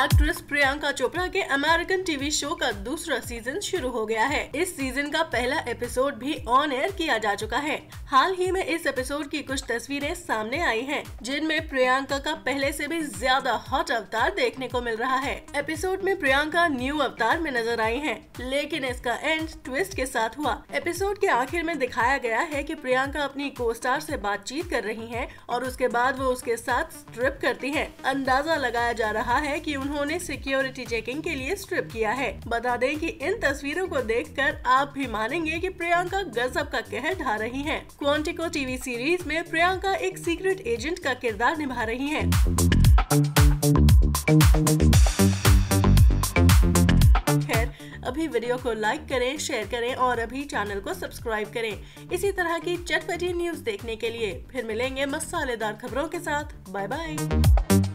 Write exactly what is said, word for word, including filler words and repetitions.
Actress Priyanka Chopra के American TV show का दूसरा सीजन शुरू हो गया है। इस सीजन का पहला एपिसोड भी ऑन एयर किया जा चुका है। हाल ही में इस एपिसोड की कुछ तस्वीरें सामने आई हैं, जिनमें प्रियंका का पहले से भी ज्यादा हॉट अवतार देखने को मिल रहा है। एपिसोड में प्रियंका न्यू अवतार में नजर आई हैं, लेकिन इसका एंड ट्विस्ट के साथ हुआ। एपिसोड के आखिर में दिखाया गया है कि प्रियंका अपनी को स्टार से बातचीत कर रही हैं और उसके बाद वो उसके साथ स्ट्रिप करती हैं। अंदाजा लगाया जा रहा है कि उन्होंने सिक्योरिटी चेकिंग के लिए स्ट्रिप किया है। बता दें कि इन तस्वीरों को देखकर आप भी मानेंगे कि प्रियंका गजब का कहर ढा रही हैं। क्वांटिको टीवी सीरीज में प्रियंका एक सीक्रेट एजेंट का किरदार निभा रही हैं। खैर, अभी वीडियो को लाइक करें, शेयर करें और अभी चैनल को सब्सक्राइब करें। इसी तरह की चटपटी न्यूज देखने के लिए फिर मिलेंगे मसालेदार खबरों के साथ। Bye bye.